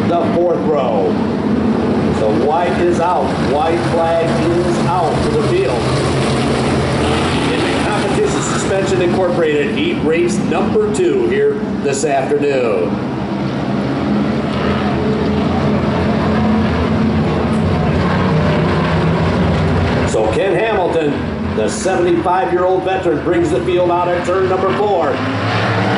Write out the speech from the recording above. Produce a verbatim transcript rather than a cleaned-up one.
the fourth row. So white is out. White flag is out for the field. In the Competition Suspension Incorporated heat race number two here this afternoon. So Ken Hamilton, the seventy-five-year-old veteran, brings the field out at turn number four.